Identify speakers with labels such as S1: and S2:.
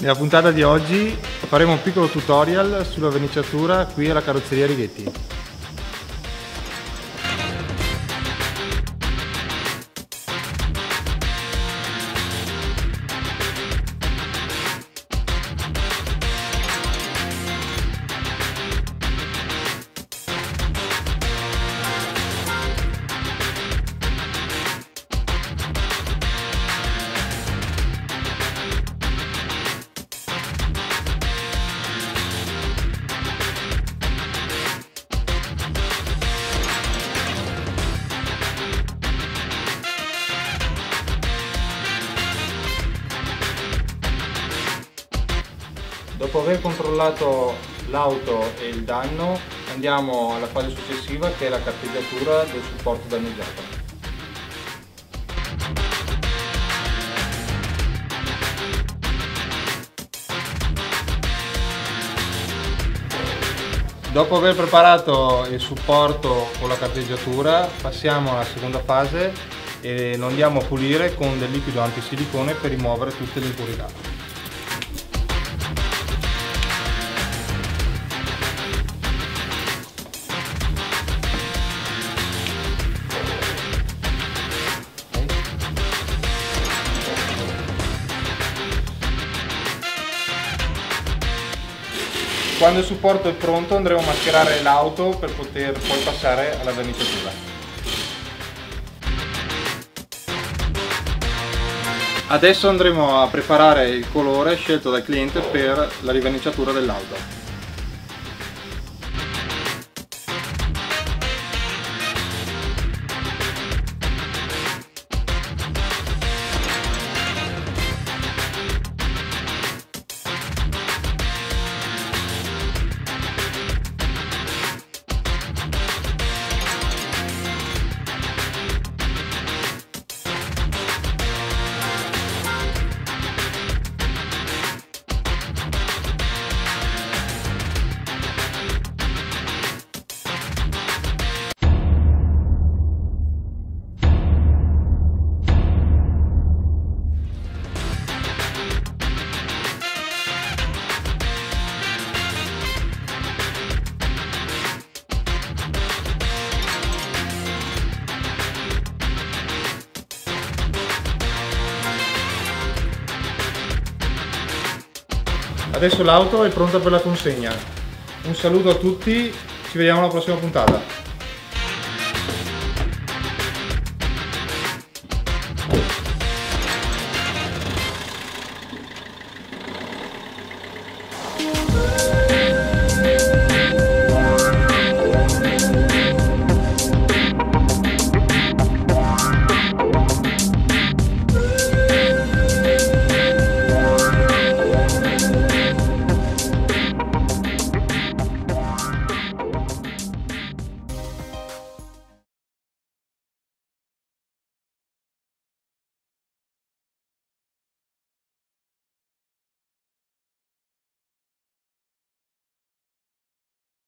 S1: Nella puntata di oggi faremo un piccolo tutorial sulla verniciatura qui alla carrozzeria Righetti. Dopo aver controllato l'auto e il danno, andiamo alla fase successiva, che è la carteggiatura del supporto danneggiato. Dopo aver preparato il supporto con la carteggiatura, passiamo alla seconda fase e lo andiamo a pulire con del liquido antisilicone per rimuovere tutte le impurità. Quando il supporto è pronto andremo a mascherare l'auto per poter poi passare alla verniciatura. Adesso andremo a preparare il colore scelto dal cliente per la riverniciatura dell'auto. Adesso l'auto è pronta per la consegna. Un saluto a tutti, ci vediamo alla prossima puntata.